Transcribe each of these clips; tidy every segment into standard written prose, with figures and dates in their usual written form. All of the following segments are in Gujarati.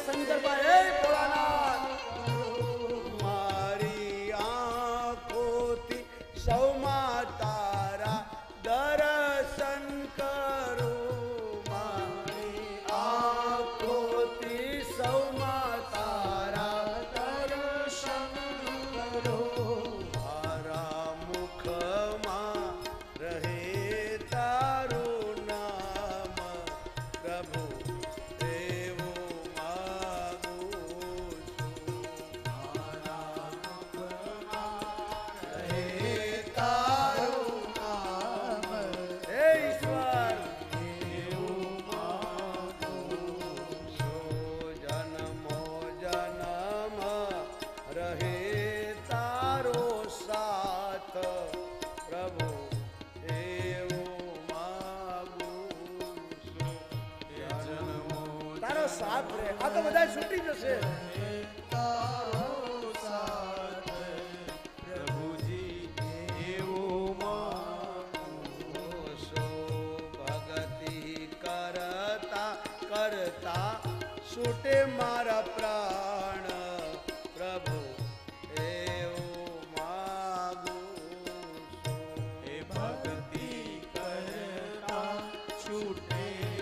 શંકર ભાઈ ભોળાનાથ મારી આંખોથી સૌમાં તારા દર્શન કરું મારી આંખોથી સૌમાં તારા દર્શન કરું મારા મુખમાં રહે તારું નામ પ્રભુ સાથ રે આ તો બધા છૂટી જશે પ્રભુજી એવું ભક્તિ કરતા કરતા છૂટે મારા પ્રાણ પ્રભુ એવું માગું એ ભક્તિ કરતા છૂટે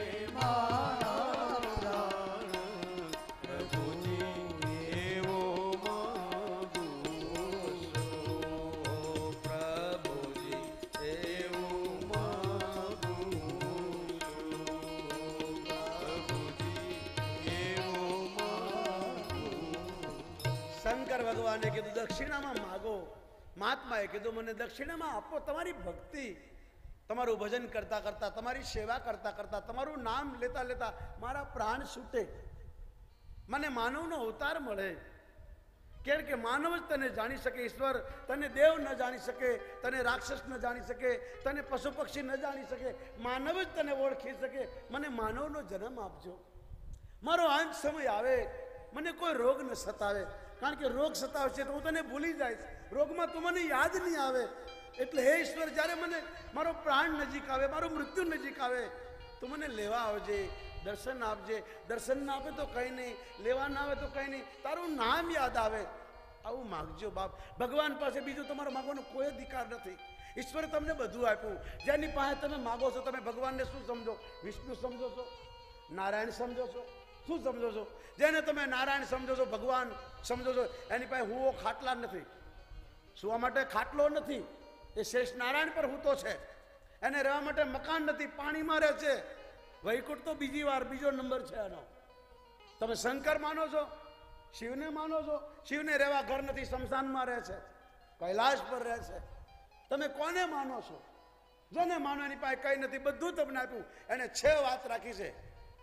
શંકર ભગવાને કીધું દક્ષિણામાં માગો મહાત્માએ કીધું મને દક્ષિણામાં આપો તમારી ભક્તિ તમારું ભજન કરતા કરતા તમારી સેવા કરતા કરતા તમારું નામ લેતા લેતા મારા પ્રાણ છૂટે મને માનવનો અવતાર મળે કારણ કે માનવ જ તને જાણી શકે ઈશ્વર તને દેવ ન જાણી શકે તને રાક્ષસ ન જાણી શકે તને પશુ પક્ષી ન જાણી શકે માનવ જ તને ઓળખી શકે મને માનવનો જન્મ આપજો મારો અંત સમય આવે મને કોઈ રોગ ન સતાવે કારણ કે રોગ સતાવશે તો હું તને ભૂલી જઈશ રોગમાં તું મને યાદ નહીં આવે એટલે હે ઈશ્વર જ્યારે મને મારો પ્રાણ નજીક આવે મારું મૃત્યુ નજીક આવે તું મને લેવા આવજે દર્શન આપજે દર્શન ના આપે તો કંઈ નહીં લેવા ના આવે તો કંઈ નહીં તારું નામ યાદ આવે આવું માગજો બાપ ભગવાન પાસે બીજું તમારો માગવાનો કોઈ અધિકાર નથી ઈશ્વરે તમને બધું આપ્યું જેની પાસે તમે માગો છો તમે ભગવાનને શું સમજો વિષ્ણુ સમજો છો નારાયણ સમજો છો શું સમજો છો જેને તમે નારાયણ સમજો છો ભગવાન સમજો છો એની પાસે હુઓ ખાટલા નથી સુવા માટે ખાટલો નથી એ શ્રેષ્ઠ નારાયણ પર હૂતો છે એને રહેવા માટે મકાન નથી પાણીમાં રહે છે વૈકુંઠ તો બીજી વાર બીજો નંબર છે એનો તમે શંકર માનો છો શિવને માનો છો શિવને રહેવા ઘર નથી શમશાનમાં રહે છે કૈલાશ પર રહે છે તમે કોને માનો છો જેને માનો એની પાસે કંઈ નથી બધું તમને આપ્યું એને 6 વાત રાખી છે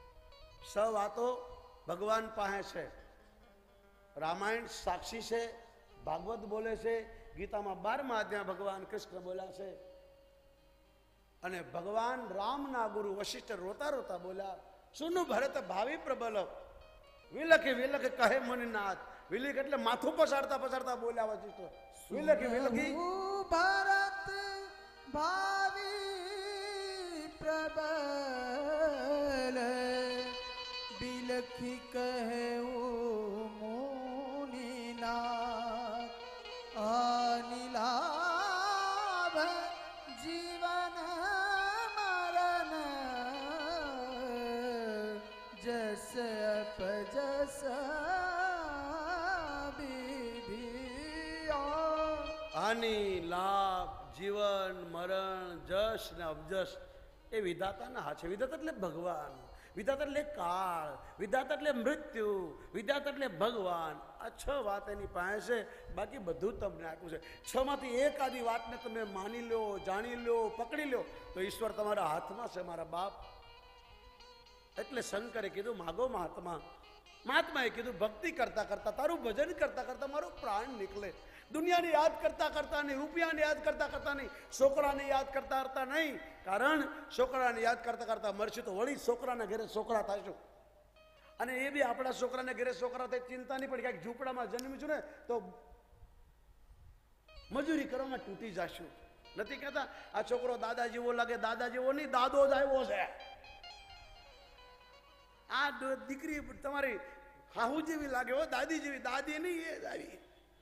6 વાતો ભગવાન પાસે છે રામાયણ સાક્ષી છે ભાગવત બોલે છે ગીતામાં 12મા અધ્યાય ભગવાન કૃષ્ણ બોલ્યા છે અને ભગવાન રામના ગુરુ વશિષ્ઠ રોતા રોતા બોલ્યા સુનું ભરત ભાવિ પ્રબલ વિલખે વિલખે કહે મુનિનાથ વિલખ એટલે માથું પસારતા પસારતા બોલ્યા વશિષ્ઠ વિલખે વિલખી ભરત ભાવિ પ્રબલ વિલખી કહે મુનિનાથ અનિલાભ જીવન મરણ જસ અપજસ હાનિ લાભ જીવન મરણ જશ ને અબજશ એ વિધાતાના હાથ છે વિધાતા એટલે ભગવાન વિધાતા એટલે કાળ વિધાતા એટલે મૃત્યુ વિધાતા એટલે ભગવાન આ 6 વાત એની પાસે છે બાકી બધું તમને આપ્યું છે 6 માંથી એક આદી વાતને તમે માની લો જાણી લો પકડી લો તો ઈશ્વર તમારા હાથમાં છે મારા બાપ એટલે શંકરે કીધું માગો મહાત્માએ કીધું ભક્તિ કરતા કરતા તારું ભજન કરતા કરતા મારો પ્રાણ નીકળે દુનિયાને યાદ કરતા કરતા નહીં રૂપિયાને યાદ કરતા કરતા નહીં છોકરાને યાદ કરતા કરતા નહીં કારણ છોકરાને યાદ કરતા કરતા મરશું તો વળી છોકરાના ઘરે છોકરા થશું અને એ બી આપણા છોકરાને ઘરે છોકરા થાય ચિંતા નહીં પડી ક્યાંક ઝૂંપડામાં જન્મી છું ને તો મજૂરી કરવામાં તૂટી જશું નથી કહેતા આ છોકરો દાદા જેવો લાગે દાદા જેવો નહીં દાદો જ આવ્યો છે આ દીકરી તમારી હાહુ જેવી લાગે હો, દાદી જેવી. દાદી નહીં એ દાદી.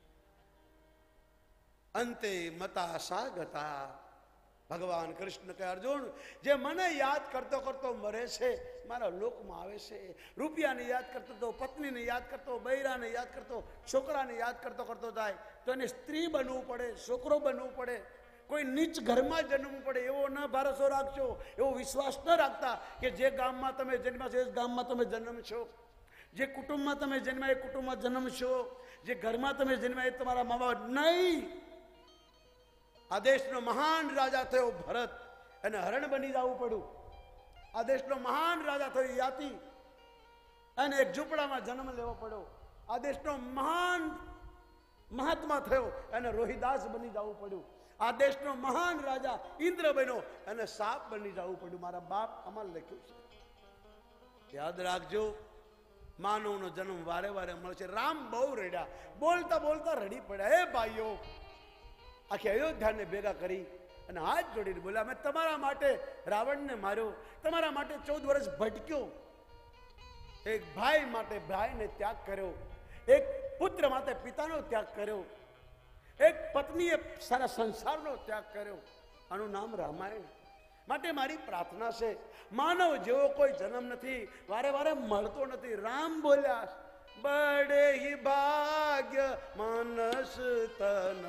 અંતે મતા સાગતા. ભગવાન કૃષ્ણ કે અર્જુન, જે મને યાદ કરતો કરતો મરે છે, મારા લોકમાં આવે છે. રૂપિયાને યાદ કરતો તો, પત્નીને યાદ કરતો, બૈરાને યાદ કરતો, છોકરાને યાદ કરતો કરતો જાય તો એને સ્ત્રી બનવું પડે, છોકરો બનવું પડે, કોઈ નીચ ઘરમાં જન્મવું પડે. એવો ન ભરોસો રાખજો, એવો વિશ્વાસ ન રાખતા કે જે ગામમાં તમે જન્મ્યા છો એ ગામમાં તમે જન્મશો, જે કુટુંબમાં તમે જન્મ્યા એ કુટુંબમાં જન્મશો, જે ઘરમાં તમે જન્મ્યા એ તમારા મા બાપ નહીં. આ દેશનો મહાન રાજા થયો ભરત, એને હરણ બની જવું પડ્યું. આ દેશનો મહાન રાજા થયો યાતિ, અને એક ઝૂંપડામાં જન્મ લેવો પડ્યો. આ દેશનો મહાન મહાત્મા થયો, એને રોહિદાસ બની જવું પડ્યું. આ દેશનો મહાન રાજા ઇન્દ્ર બન્યો, એને સાપ બની જવું પડ્યું. મારા બાપ આમાં લખ્યું છે, યાદ રાખજો. માનવનો જન્મ વારે વારે મળે છે. રામ બહુ રડ્યા, બોલતા બોલતા રડી પડ્યા. હે ભાઈઓ, આખી અયોધ્યાને ભેગા કરી અને હાથ જોડીને બોલ્યા, મેં તમારા માટે રાવણને માર્યો, તમારા માટે 14 વર્ષ ભટક્યો. એક ભાઈ માટે ભાઈને ત્યાગ કર્યો, એક પુત્ર માટે પિતાનો ત્યાગ કર્યો, એક પત્નીએ સારા સંસારનો ત્યાગ કર્યો. આનું નામ રામાયણ. માટે મારી પ્રાર્થના છે, માનવ જેવો કોઈ જન્મ નથી, વારે વારે મળતો નથી. રામ બોલ્યા, બડે હી ભાગ્ય માનસ તન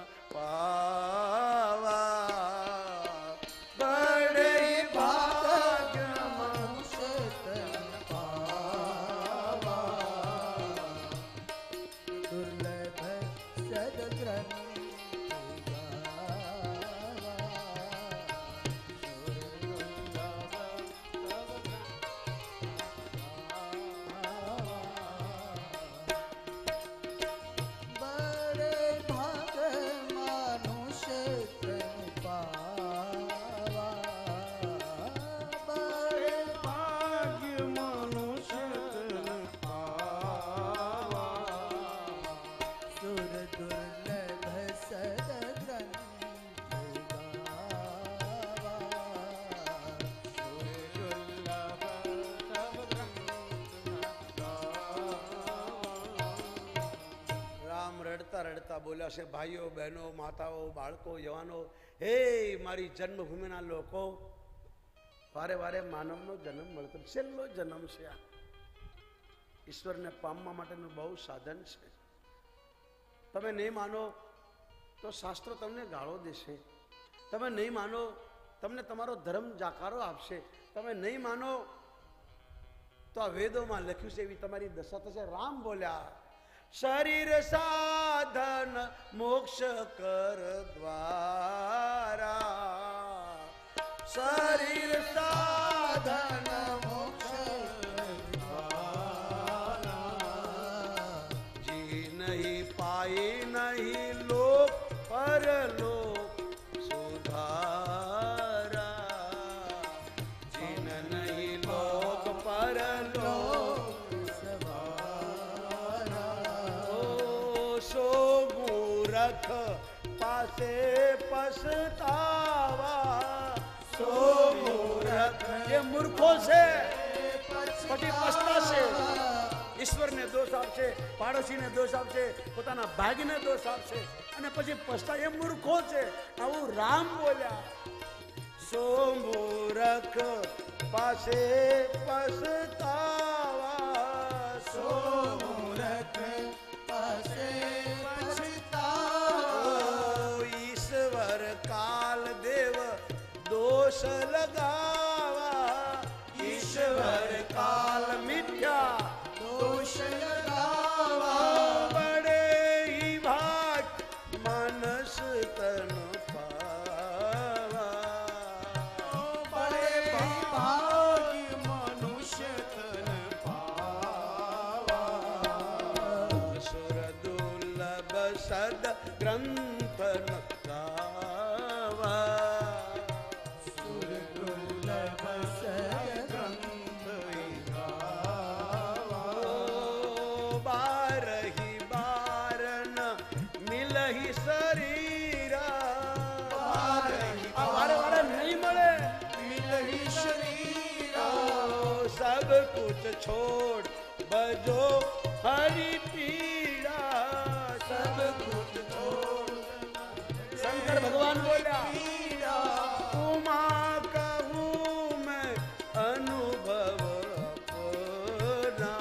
પાવા, બડે હી ભાગ્ય માનુષ તન પાવા, દુર્લભ સદગ્રંથ રડતા બોલ્યા છે, ભાઈઓ બહેનો માતાઓ બાળકો યુવાનો, હે મારી જન્મભૂમિના લોકો, વારે વારે માનવનો જન્મ મળતો, છેલ્લો જન્મ છે. આ ઈશ્વરને પામવા માટેનું બહુ સાધન છે. તમે નહીં માનો તો શાસ્ત્રો તમને ગાળો દેશે, તમે નહીં માનો તમને તમારો ધર્મ જાકારો આપશે, તમે નહીં માનો તો આ વેદોમાં લખ્યું છે એવી તમારી દશા થશે. રામ બોલ્યા, શરીર સાધન મોક્ષ કર દ્વારા, શરીર સાધન મોક્ષ દ્વારા, જી નહીં પાઈ નહીં લોક પરલોક સુધારા, જીન નહીં લોક પરલોક પાસે પછતાવા. સો મૂર્ખ એ મૂર્ખો છે, પછી પછતાશે. ઈશ્વરને દોષ આપશે, પાડોશીને દોષ આપશે, પોતાના ભાગને દોષ આપશે અને પછી પછતા. એ મૂર્ખો છે. આવું રામ બોલ્યા, સો મૂર્ખ પાસે પછતાવા, સો મૂર્ખ પાસે દોષ લગાવા, ઈશ્વર કાલ મિથ્યા દોષ લગાવા, બડે હી ભાગ માનસ તન પાવા, બડે હી ભાગ મનુષ્ય તન પાવા, સુર દુર્લભ સદ ગ્રંથ ન ગાવા, છોડ બજો हरि पीड़ा सब दुख छोड़ शंकर भगवान बोला पीड़ा उमा कहूँ मैं अनुभव अपना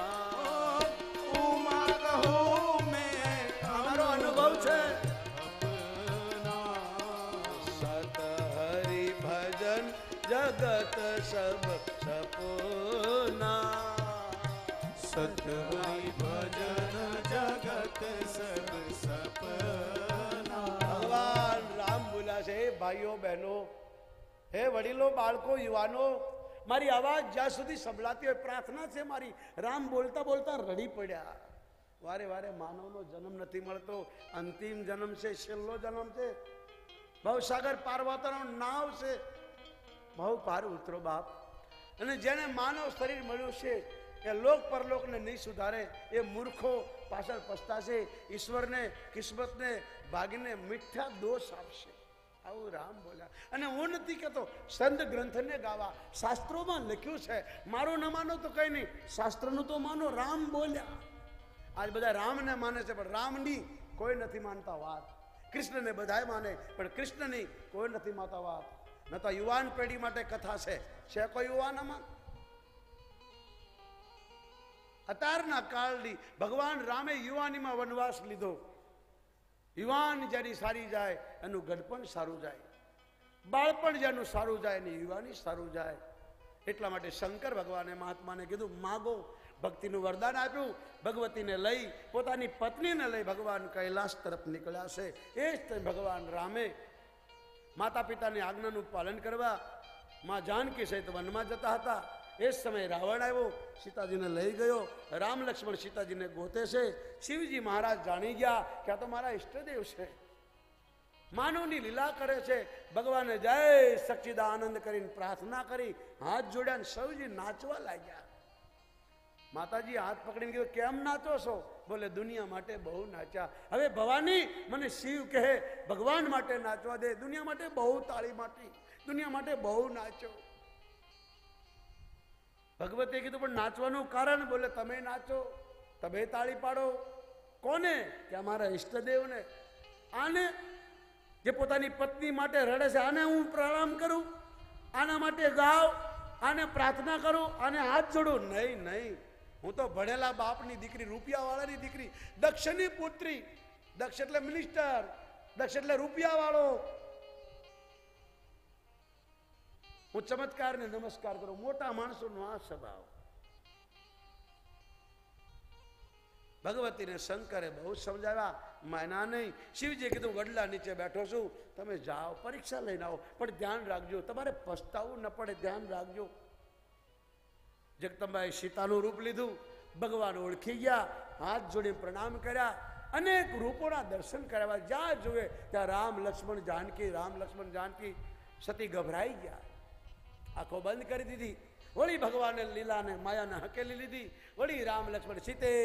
उमा कहूँ मैं हमारो अनुभव છે अपना सत हरि भजन जगत सब सपना सतहरि भजन जगत सब सपना ભગવાન રામ બોલ્યા છે હે ભાઈઓ બહેનો હે વડીલો બાળકો યુવાનો મારી અવાજ જ્યાં સુધી સંભળાતી હોય પ્રાર્થના છે મારી રામ બોલતા બોલતા રડી પડ્યા વારે વારે માનવનો જન્મ નથી મળતો અંતિમ જન્મ છે છેલ્લો જન્મ છે ભવસાગર પાર્વતીનો નાવ છે બહુ પાર ઉતરો બાપ અને જેને માનવ શરીર મળ્યું છે એ લોક પરલોકને નહીં સુધારે એ મૂર્ખો પાછળ પસ્તાશે ઈશ્વરને કિસ્મતને ભાગીને મીઠા દોષ આપશે આવું રામ બોલ્યા અને હું નથી કહેતો સંત ગ્રંથને ગાવા શાસ્ત્રોમાં લખ્યું છે મારું ન માનો તો કઈ નહીં શાસ્ત્રનું તો માનો રામ બોલ્યા આજ બધા રામને માને છે પણ રામની કોઈ નથી માનતા વાત કૃષ્ણને બધાય માને પણ કૃષ્ણની કોઈ નથી માનતા વાત ન તો યુવાન પેઢી માટે કથા છે કોઈ યુવાનામાં અત્યારના કાળની ભગવાન રામે યુવાનીમાં વનવાસ લીધો યુવાન જેની સારી જાય એનું ગઢપણ સારું જાય બાળપણ જેનું સારું જાય એની યુવાની સારું જાય એટલા માટે શંકર ભગવાને મહાત્માને કીધું માગો ભક્તિનું વરદાન આપ્યું ભગવતીને લઈ પોતાની પત્નીને લઈ ભગવાન કૈલાસ તરફ નીકળ્યા છે એ જ ભગવાન રામે માતા પિતાની આજ્ઞાનું પાલન કરવા માં જાનકી સહિત વનમાં જતા હતા એ જ સમયે રાવણ આવ્યો સીતાજીને લઈ ગયો રામ લક્ષ્મણ સીતાજીને ગોતે છે શિવજી મહારાજ જાણી ગયા કે આ તો મારા ઈષ્ટદેવ છે માનવની લીલા કરે છે ભગવાને જય સચ્ચિદાનંદ કરીને પ્રાર્થના કરી હાથ જોડ્યા સૌજી નાચવા લાગ્યા માતાજી હાથ પકડીને કીધું કેમ નાચો છો બોલે દુનિયા માટે બહુ નાચ્યા હવે ભવાની મને શિવ કહે ભગવાન માટે નાચવા દે દુનિયા માટે બહુ તાળી માટી દુનિયા માટે બહુ નાચ્યો ભગવતે કીધું પણ નાચવાનું કારણ બોલે તમે નાચો તમે તાળી પાડો કોને કે અમારા ઈષ્ટદેવને આને જે પોતાની પત્ની માટે રડે છે આને હું પ્રણામ કરું આના માટે ગાવ આને પ્રાર્થના કરું આને હાથ જોડું નહીં નહીં હું તો ભણેલા બાપની દીકરી રૂપિયાવાળાની દીકરી દક્ષની પુત્રી દક્ષ એટલે મિનિસ્ટર દક્ષ એટલે રૂપિયાવાળો હું ચમત્કારને નમસ્કાર કરું મોટા માણસોનો આ સ્વભાવ ભગવતીને શંકરે બહુ સમજાવ્યા માયના નહીં શિવજીએ કીધું વડલા નીચે બેઠો છું તમે જાઓ પરીક્ષા લઈને આવો પણ ધ્યાન રાખજો તમારે પસ્તાવું ન પડે ધ્યાન રાખજો જગદંબાએ સીતાનું રૂપ લીધું ભગવાન ઓળખી ગયા હાથ જોડી પ્રણામ કર્યા અનેક રૂપોના દર્શન કરાવ્યા જ્યાં જોવે ત્યાં રામ લક્ષ્મણ જાનકી સતી ગભરાઈ ગયા આંખો બંધ કરી દીધી વળી ભગવાને લીલાને માયાને હકેલી લીધી વળી રામ લક્ષ્મણ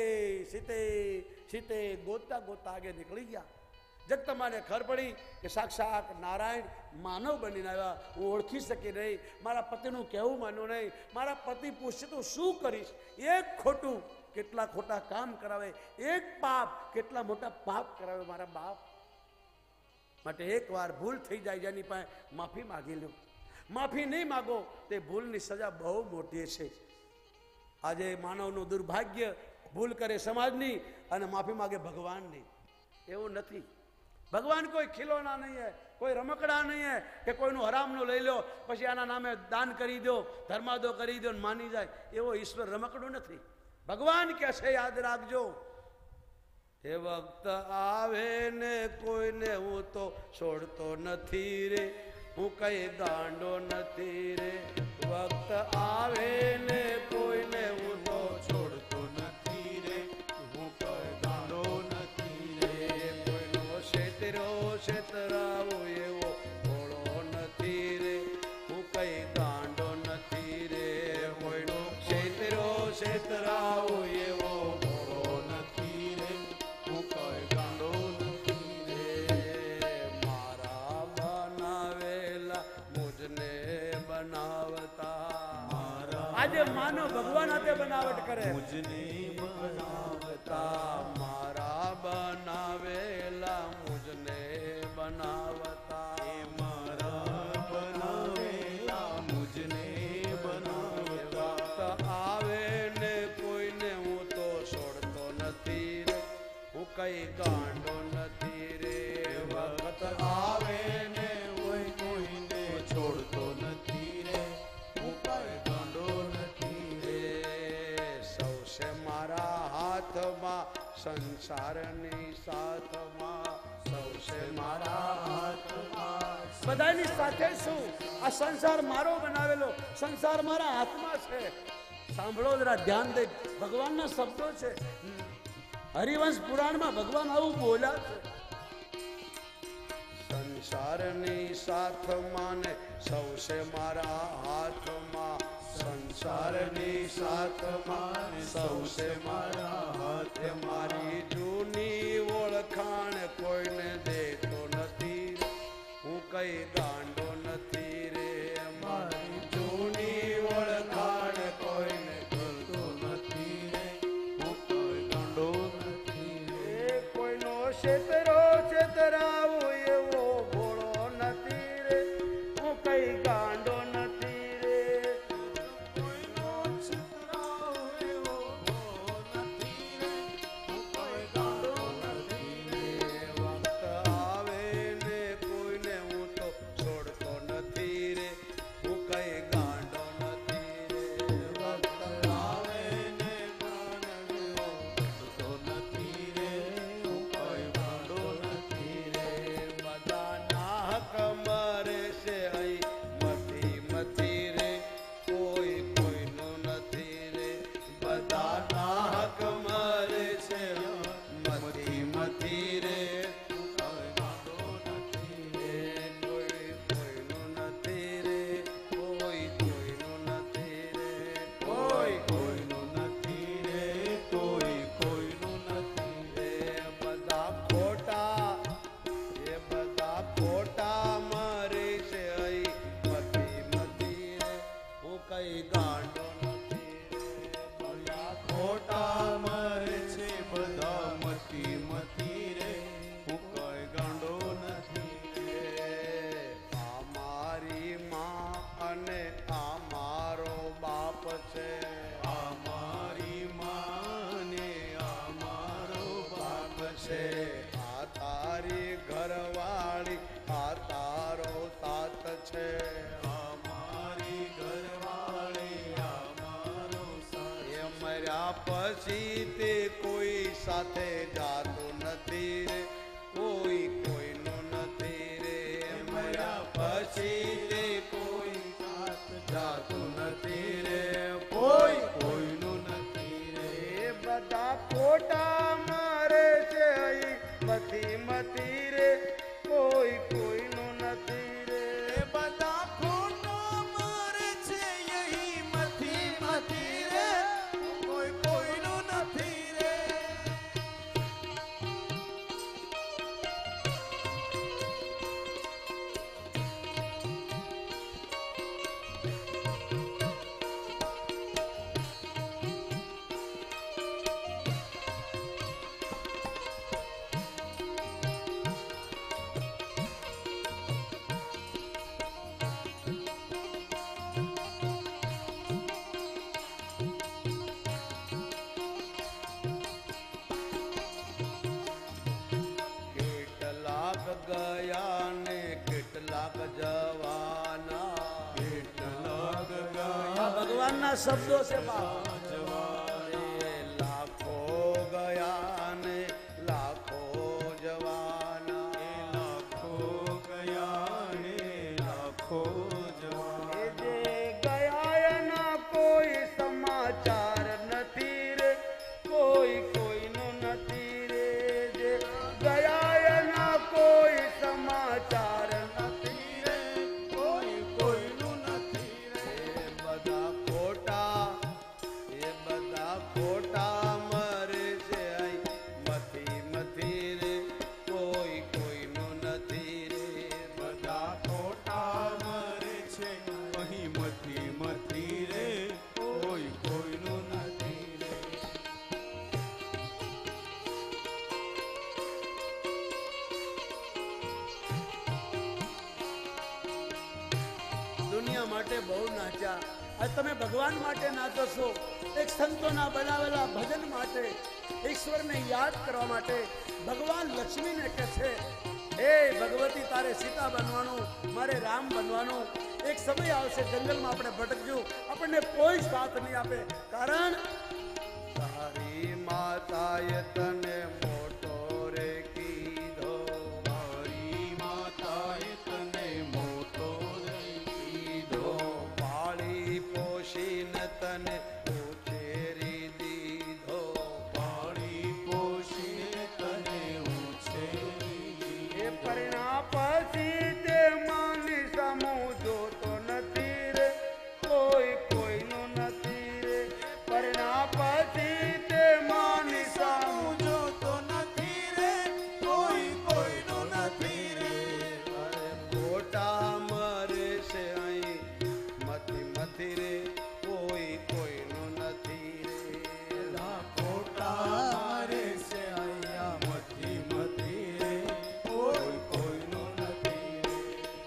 સીતે ગોતતા ગોતતા આગે નીકળી ગયા જગદંબાને ખબર પડી કે સાક્ષાત નારાયણ માનવ બનીને આવ્યા હું ઓળખી શકી નહીં મારા પતિનું કહેવું માન્યું નહીં મારા પતિ પૂછશે તો શું કરીશ એક ખોટું કેટલા ખોટા કામ કરાવે એક પાપ કેટલા મોટા પાપ કરાવે મારા બાપ માટે એકવાર ભૂલ થઈ જાય જેની પાસે માફી માગી લો માફી નહીં માગો તે ભૂલની સજા બહુ મોટી છે આજે માનવનું દુર્ભાગ્ય ભૂલ કરે સમાજની અને માફી માગે ભગવાનની એવું નથી ભગવાન કોઈ ખીલોના નહીં હે કોઈ રમકડા નહીં હે કે કોઈનું હરામનું લઈ લો પછી આના નામે દાન કરી દો ધર્માદો કરી દો માની જાય એવો ઈશ્વર રમકડું નથી ભગવાન કે છે યાદ રાખજો એ વખત આવે ને કોઈને હું તો છોડતો નથી રે હું કઈ ગાંડો નથી રે વખત આવે ને કોઈને હું તો છોડતો નથી રે હું કઈ ગાંડો નથી રે કોઈનો છેતરાવો એવો ભોળો નથી રે હું કઈ ગાંડો નથી રે કોઈનો છેતરાવો એવો ભોળો નથી રે હું કઈ ગાંડો નથી રે મારા બનાવેલા મુજને બનાવતા આજે માનો ભગવાન હાથે બનાવટ કરે મુજને બનાવતા મારા બનાવેલા મુજને બનાવતા એ મારા બનાવેલા મુજને બનાવતા વખત આવે ને કોઈને હું તો છોડતો નથી રે હું કઈ ગાંડો નથી રે વખત આવે ને કોઈ કોઈને છોડતો નથી રે હું કઈ ગાંડો નથી રે સૌસે મારા હાથમાં સંસારની સાથમાં સૌસે મારા હાથમાં બધાની સાથે શું આ સંસાર મારો બનાવેલો સંસાર મારા હાથમાં છે સાંભળો જરા ધ્યાન દે ભગવાનના શબ્દો છે હરિવંશ પુરાણમાં ભગવાન આવું બોલ્યા છે સંસારની સાથમાં ને સૌસે મારા હાથમાં સંસારની સાથમાં સૌસે મારા હાથ મારી જૂની ઓળખાણ કોઈને દેતો નથી હું કઈ ગાંડો નથી રે મારી જૂની ઓળખાણ કોઈને કરતો નથી રે હું કઈ ગાંડો નથી રે એ કોઈનો છેતરો છેતરાવો એવો ભોળો નથી રે હું કઈ ગાંડો નથી રે કોઈનો છિતરાવ એવો નથી રે હું કઈ ગાંડો નથી રે વખત આવે ને કોઈને હું તો છોડતો નથી રે હું કઈ ગાંડો નથી રે વખત આવે ને ગાંડો તો નથી રે હું કઈ ગાંડો નથી રે બધા નાહક મરે છે અહીં મથી મથી રે કોઈ કોઈનું નથી રે બધા નાહક મરે છે મથી મથી રે હું કઈ ગાંડો નથી રે કોઈ કોઈનું નથી રે કોઈ કોઈનું નથી રે કોઈ કોઈનું નથી રે કોઈ કોઈનું નથી એ બધા ખોટા એ બધા ખોટા મરે છે અહીં મથી મથી રે હું કઈ ગાંડો નથી રે બધા ખોટા મરે છે બધા મતી મતી રે હું કઈ ગાંડો નથી રે આ મારી માં અને આ મારો બાપ છે આ મારી માને આ મારો બાપ છે આ તારી ઘરવાળી આ તારો તાત છે આ મારી ઘરવાળી આ મારો સાથ એ મર્યા પછી તે કોઈ સાથે જાતું નથી રે કોઈ કોઈનું નથી રે મર્યા પછી તે કોઈ સાથ જાતું નથી રે કોઈ કોઈનું નથી રે એ બધા ખોટા મારે છે અહીં મથી મથી રે કોઈ કોઈનું નથી રે એ બધા ખોટો મરે છે યહી મથી મથી રે કોઈ કોઈનું નથી રે કેટલાક ગયા ને કેટલાક જવાના કેટલાક આ ગયા ભગવાનના શબ્દો છે બાપ જવાના એ લાખો ગયા ને લાખો જવાના એ લાખો ગયા ને લાખો જવાના એ જે ગયા એના કોઈ સમાચાર નથી રે કોઈ કોઈનું નથી રે જે ગયા એના કોઈ સમાચાર નથી રે કોઈ કોઈનું નથી રે એ બધા ખોટા એ आज તમે ભગવાન માટે નાચો છો, એક સંતોના બનાવેલા ભજન માટે, ઈશ્વરને યાદ કરવા માટે ભગવાન લક્ષ્મીને કહે છે, હે ભગવતી તારે સીતા બનવાનું, મારે રામ બનવાનું. એક સમય આવશે જંગલમાં આપણે ભટકજો, આપણને કોઈ સાથ નહીં આપે. કારણ તારી માતાએ તને મોટો રે કીધો, મારી માતાએ તને મોટો રે કીધો, પાળી પોષીને તને ઉછેરી દીધો, પાળી પોષીને તને ઉછેરી. એ પરિણામ પછી તે માની સામું જોતો નથી રે, કોઈ કોઈનું નથી રે. પરિણામ પછી તે માની સામું જોતો નથી રે, કોઈ કોઈનું નથી રે. ખોટા મરે છે અહીં મથી મથી રે, કોઈ કોઈનું નથી રે. ખોટા રે છે અહીંયા મથી મથી રે, કોઈ કોઈનું નથી રે.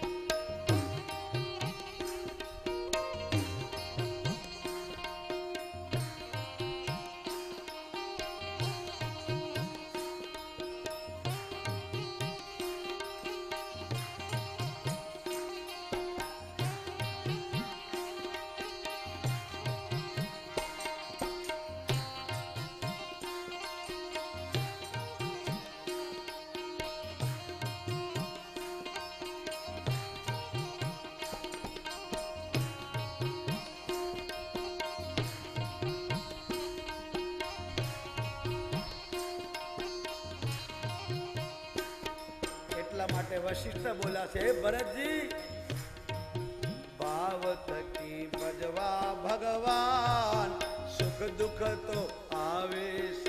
એટલા માટે વશિષ્ઠ બોલ્યા છે, હે ભરતજી, ભાવ થકી ભજવા ભગવાન, સુખ દુઃખ તો આવે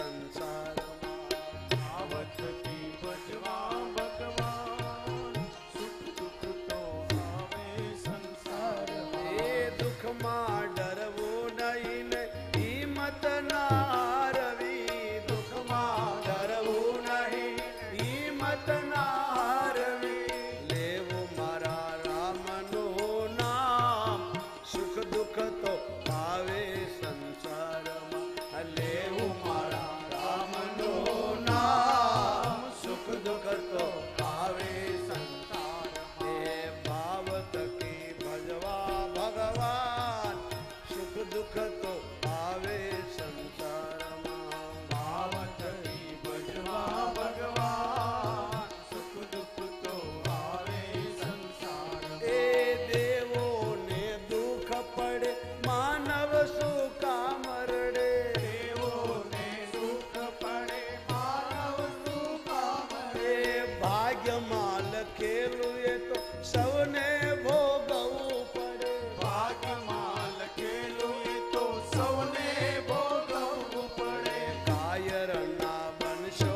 સંસારમાં. આવતથી ભજવા ભગવાન, સુખ દુઃખ તો આવે સંસારમાં. એ દુઃખમાં ડરવું નહીં ને હિંમત ના હારવી, દુઃખમાં ડરવું નહીં, હિંમત ના હારવી. લેવું મારા રામનું નામ, સુખ દુઃખ તો આવે સંસારમાં. લેવું મારા રામનું નામ, સુખ દુઃખ તો આવે સંસારમાં. એ ભાવ થકી ભજવા ભગવાન, સુખ દુઃખ તો આવે સંસારમાં. આવતથી ભજવા ભગવાન, સુખ દુઃખ તો આવે સંસારમાં. એ દેવોને દુઃખ પડે, માનવ શું કામ રડે. દેવોને સુખ પડે, માનવ શું કામ રે. એ ભાગ્યમાં લખેલું એ તો સૌને ભોગવવું પડે. ભાગ્યમાં લખેલું એ તો સૌને ભોગવવું પડે. કાયરના બનશો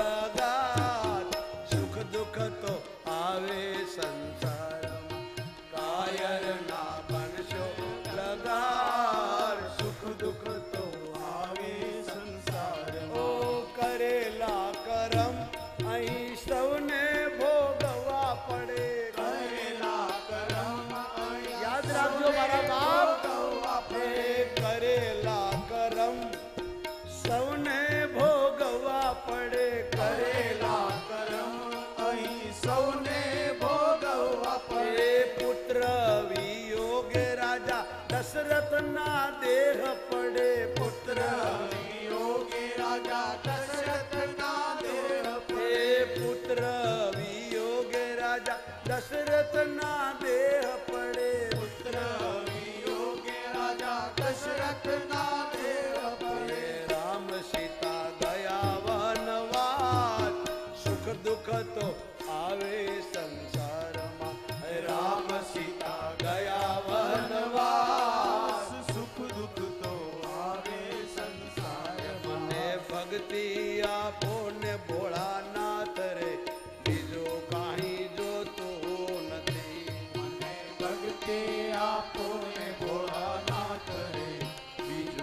લગાર, સુખ દુઃખ તો આવે સંસારમાં. કાયરના બનશો લગાર, સુખ દુઃખ તો આવે સંસારમાં. ઓ કરેલા કરમ અહીં સૌને ભોગવવા પડે. કરેલા કરમ અહીં યાદ રાખજો મારા બાપ, ભોગવવા એ પડે. કરેલા કરમ સૌને ભોગવવા પડે. કરેલા કરમ અહીં સૌને ભોગવવા પડે. એ પુત્ર વિયોગે રાજા દશરથના દેહ પડે. પુત્ર યોગી રાજા દશરથના દેહ એ પુત્ર વિયોગે રાજા દશરથના દેહ પડે. પુત્ર યોગી રાજા દશરથના દેહ પડે. એ રામ સીતા ગયા વનવાસ, સુખ દુઃખ તો આવે સંસારમાં. રામ સીતા ગયા વનવાસ, સુખ દુઃખ તો આવે સંસારમાં. મને ભક્તિ આપો ને ભોળાનાથ રે, બીજો કાંઈ જોતું નથી. મને ભક્તિ આપો ને ભોળાનાથ રે, બીજું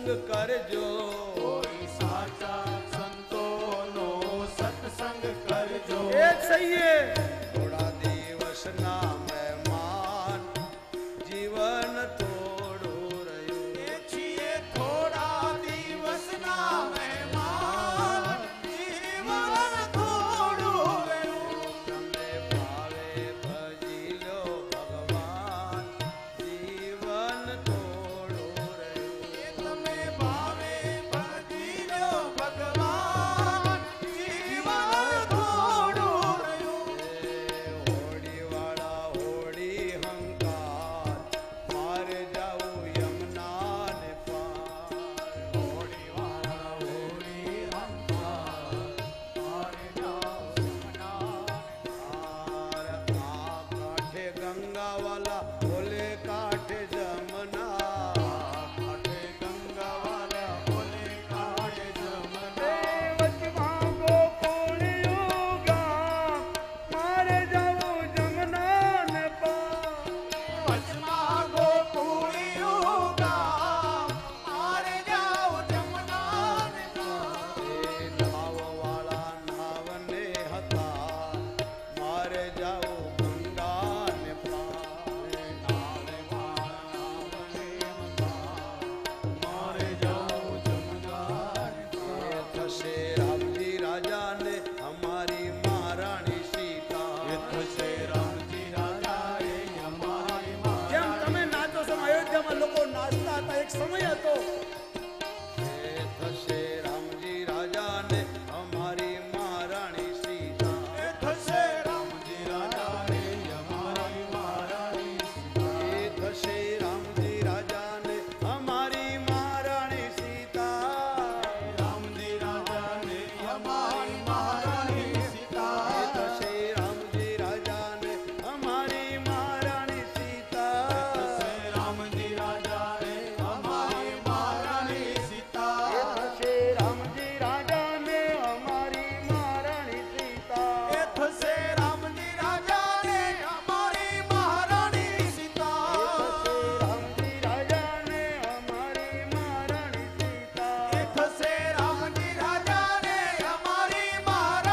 સત્સંગ કરજો કોઈ સાચા સંતોનો સત્સંગ કરજો. એ સહીએ થોડા દિવસના મહેમાન જીવન થોડું રહ્યું. એ છીએ થોડા દિવસના મહેમાન, જીવન થોડું રહ્યું. તમને ભાવે ભજી લો ભગવાન જીવન થોડું રહ્યું. એ તમે ભાવે ભજી લો ભગવાન, જીવન થોડું રહ્યું. હોડી વાળા હોડી હંકાર મારે જાવું યમુના ને પાર. હોડીવાળા હોડી હંકાર, મારે જાઓ યમુના. પાર. આ કાંઠે ગંગાવાલા ઓલે કાંઠે જમના. કાંઠે ગંગાવાલા, ઓલે કાંઠે જમના. વચમાં ગોકુળિયું ગામ મારે જાવું જમના ને પાર. વચમાં ગોકુળિયું ગામ, મારે જાઓ જમના ને પાર. એ નાવવાળા નાવને હતા મારે જાવું ગંગા ને પાર. મારે જાઓ જમના ને પાર. એ થશે રામજી રાજાને અમારી મહારાણી સીતા. એ થશે રામજી રાજાએ અમારી જેમ તમે નાચો છો અયોધ્યામાં લોકો નાચતા હતા એક સમય હતો. એ થશે રામજી રાજાને અમારી મહારાણી સીતા. એ થશે રામજી રાજાને અમારી મહારાણી સીતા. એ થશે રામજી રાજાને અમારી મહારાણી સીતા. રામજી રાજાને અમારી મહારાણી સીતા. એ થશે રામજી રાજાને અમારી મહારાણી સીતા. થશે રામજી રાજાને અમારી મહારાણી સીતા. એ થશે રામજી રાજાને અમારી મહારાણી સીતા. એ થશે રામજી રાજાને અમારી મહારાણી સીતા. એ થશે રામજી રાજાને અમારી મહારાણી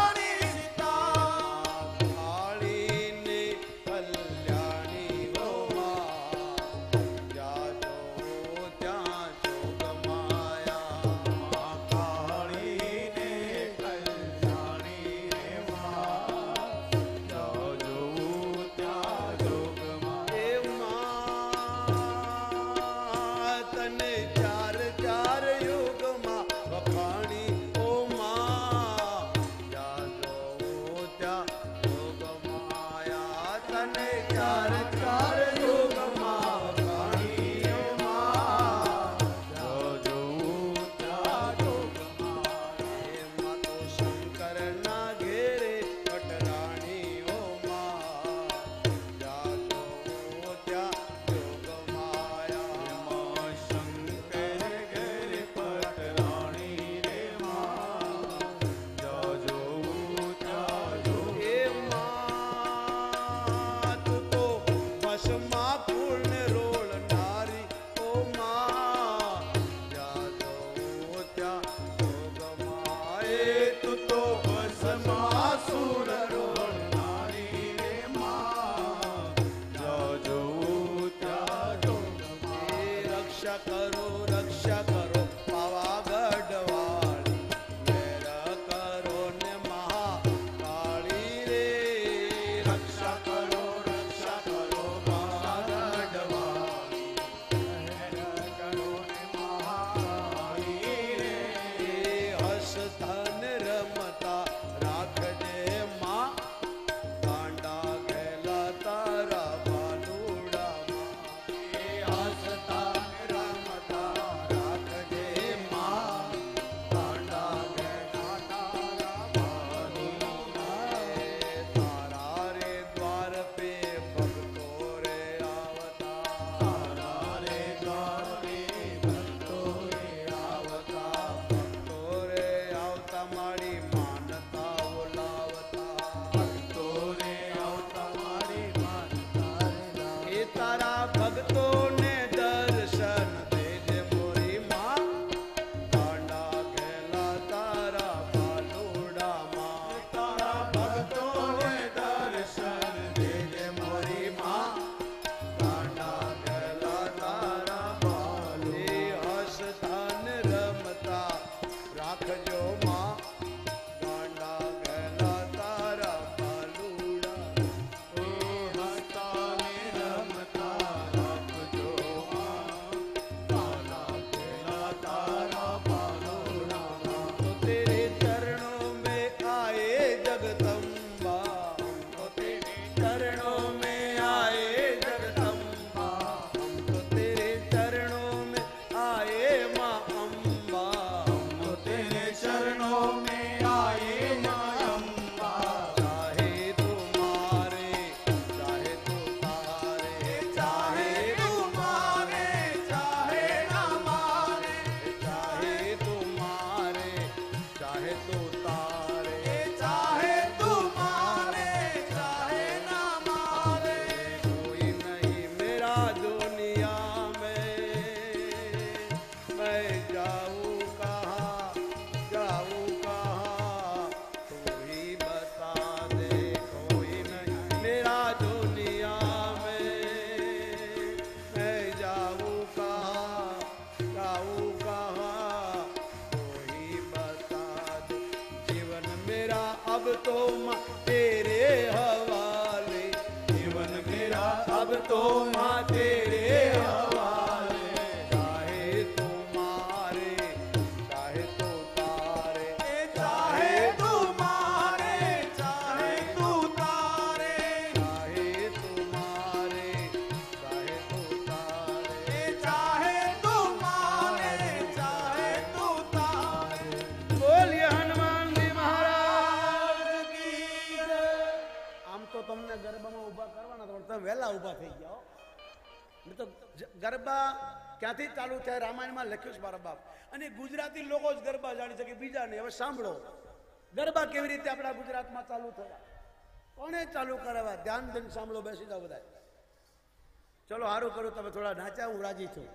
अब तो माँ तेरे हवाले, जीवन मेरा अब तो माँ तेरे हवाले, चाहे तू मारे चाहे तू तारे, चाहे तू मारे चाहे तू तारे, चाहे तू मारे चाहे तू तारे, चाहे तू मारे चाहे तू तारे। बोलिए हनुमान जी महाराज की जय। આમ તો તમને ગરબામાં ઊભા કરવાના તો તમે વહેલા ઊભા થઈ જાઓ. નહીં તો ગરબા ક્યાંથી ચાલુ થાય રામાયણમાં લખ્યું છે મારા બાપ. અને ગુજરાતી લોકો જ ગરબા જાણી શકે, બીજા નહીં. હવે સાંભળો ગરબા કેવી રીતે આપણા ગુજરાતમાં ચાલુ થયા, કોને ચાલુ કરાવ્યા, ધ્યાન દઈને સાંભળો. બેસી જાઓ બધા. ચલો સારું કરું, તમે થોડા નાચ્યા, હું રાજી છું.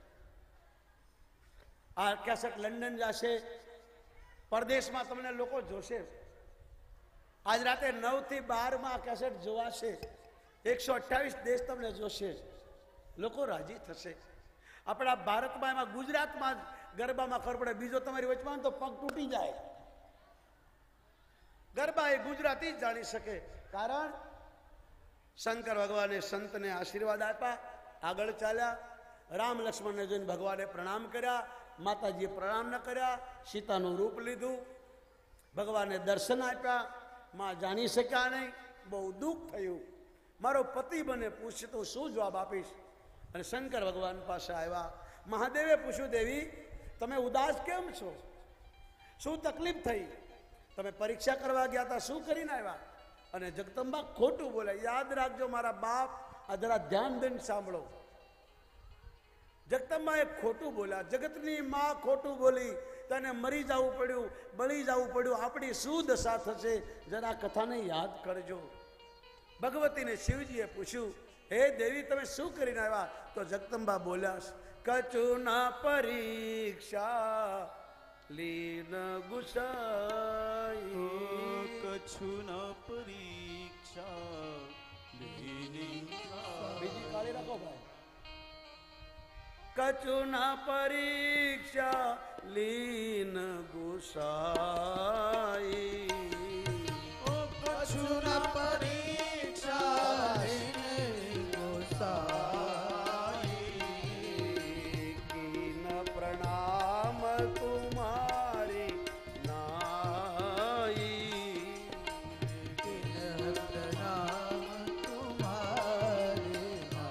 આ કેસેટ લંડન જશે, પરદેશમાં તમને લોકો જોશે. આજ રાતે 9 થી 12 માં કેસેટ જોવાશે. 128 દેશ તમને જોશે, લોકો રાજી થશે. આપણા ભારતમાં એમાં ગુજરાતમાં ગરબામાં ખબર પડે, બીજો તમારી વચમાં તો પગ તૂટી જાય. ગરબા એ ગુજરાતી જ જાણી શકે, કારણ શંકર ભગવાને સંતને આશીર્વાદ આપ્યા, આગળ ચાલ્યા. રામ લક્ષ્મણને જોઈને ભગવાને પ્રણામ કર્યા, માતાજીએ પ્રણામ ન કર્યા, સીતાનું રૂપ લીધું, ભગવાને દર્શન આપ્યા. માં જાણી શક્યા નહીં, બહુ દુઃખ થયું. મારો પતિ મને પૂછે તો શું જવાબ આપીશ? અને શંકર ભગવાન પાસે આવ્યા. મહાદેવે પૂછ્યું, દેવી તમે ઉદાસ કેમ છો, શું તકલીફ થઈ? તમે પરીક્ષા કરવા ગયા હતા, શું કરીને આવ્યા? અને જગદંબા ખોટું બોલે. યાદ રાખજો મારા બાપ, આ જરા ધ્યાન દઈને સાંભળો. જગદંબાએ ખોટું બોલ્યા, જગતની માં ખોટું બોલી, તને મરી જવું પડ્યું, બળી જવું પડ્યું, આપણી શું દશા થશે? જરા કથાને યાદ કરજો. ભગવતીને શિવજીએ પૂછ્યું, હે દેવી તમે શું કરીને આવ્યા? તો જગદંબા બોલ્યા, કચુના પરીક્ષા લીન ગુસાઈ, કछु ન પરીક્ષા લીની બીજી કાળી રાખો ભાઈ. કચુના પરીક્ષા લીન ગુસાઈ, કछु ન પરીક્ષા લીની ગોસાઈ, કીન પ્રણામ તુમારી નાઈ, પ્રણામ તુમારે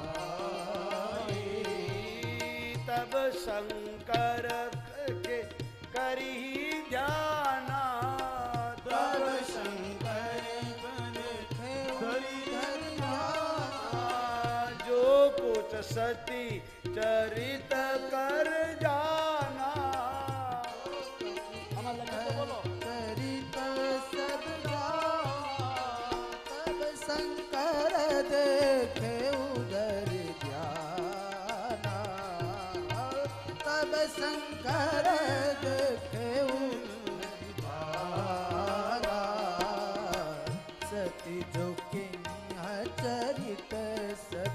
નાઈ, તબ શંકર કે કરી ધ્યાના, તબ શંકર ધરી ધર્યા, જો કુછ સતી ચરિત કર જાના. આમાં લખે તો બોલો. ચરિત સદા, તબ શંકર દેખે ઉદર ધ્યાના, તબ શંકર દેખે ઉદર ધ્યાના, સતી જો કિંહ ચરિત સબ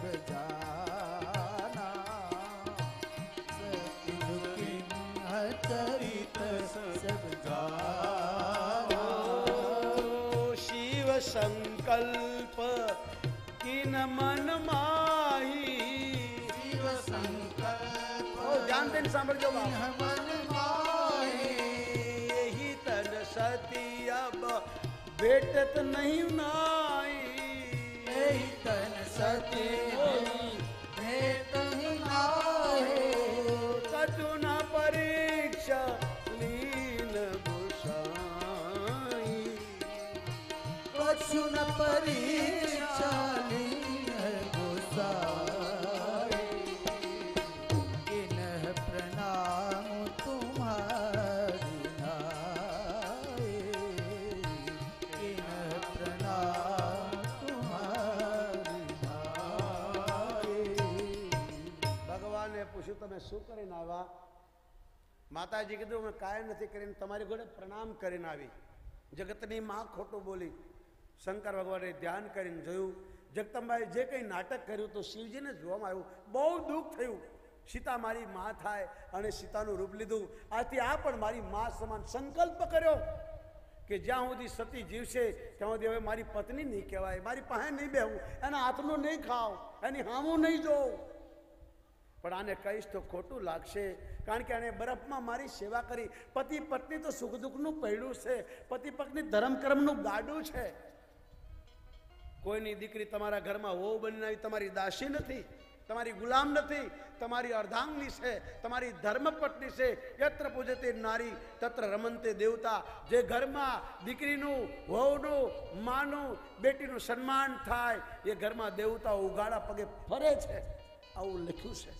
જાના, સતી જો કિંહ ચરિત સબ જાના, શિવ સંકલ્પ કિન મન માહી. શિવ સંકલ્પ ધ્યાન દઈને સાંભળજો બાપ. મન માહી, यही तन सती अब भेटत नहीं नाई, એહી તન સતી ભેટ નાહે, કચુના પરીક્ષા લીન ગુસાઈ, કछु ન પરીક્ષા લીન ગોસાઈ, કિન્હ પ્રણામ તુમ્હારી નાઈ, કિન્હ પ્રણામ તુમ્હારી નાઈ. ભગવાને પૂછ્યું તમે શું કરીને આવ્યા? માતાજી કીધું મેં કાંઈ નથી કરીને તમારી ઘોડે પ્રણામ કરીને આવી. જગતની માં ખોટું બોલી. શંકર ભગવાને ધ્યાન કરીને જોયું, જગદંબાએ જે કંઈ નાટક કર્યું તો શિવજીને જોવામાં આવ્યું, બહુ દુઃખ થયું. સીતા મારી માં થાય અને સીતાનું રૂપ લીધું, આથી આ પણ મારી માં સમાન સંકલ્પ કર્યો કે જ્યાં સુધી સતી જીવશે ત્યાં સુધી હવે મારી પત્ની નહીં કહેવાય, મારી પાસે નહીં બેહું, એના હાથનું નહીં ખાવ, એની હામું નહીં જોઉં. પણ આને કહીશ તો ખોટું લાગશે, કારણ કે આને બરફમાં મારી સેવા કરી. પતિ પત્ની તો સુખ દુઃખનું પૈડું છે, પતિ પત્ની ધર્મ કર્મનું ગાડું છે. કોઈની દીકરી તમારા ઘરમાં વહુ બનીને આવી તમારી દાસી નથી, તમારી ગુલામ નથી, તમારી અર્ધાંગની છે, તમારી ધર્મપત્ની છે. યત્ર પૂજતે નારી તત્ર રમંતે દેવતા. જે ઘરમાં દીકરીનું, વહુનું, માનું, બેટીનું સન્માન થાય એ ઘરમાં દેવતાઓ ઉગાડા પગે ફરે છે. આવું લખ્યું છે.